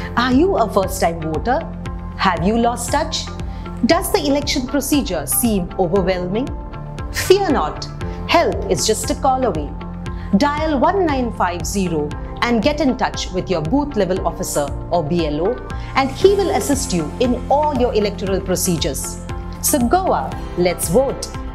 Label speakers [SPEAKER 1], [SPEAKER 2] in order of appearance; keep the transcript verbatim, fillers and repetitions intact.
[SPEAKER 1] Are you a first-time voter? Have you lost touch? Does the election procedure seem overwhelming? Fear not, help is just a call away. Dial one nine five zero and get in touch with your booth level officer or B L O, and he will assist you in all your electoral procedures. So go out, let's vote.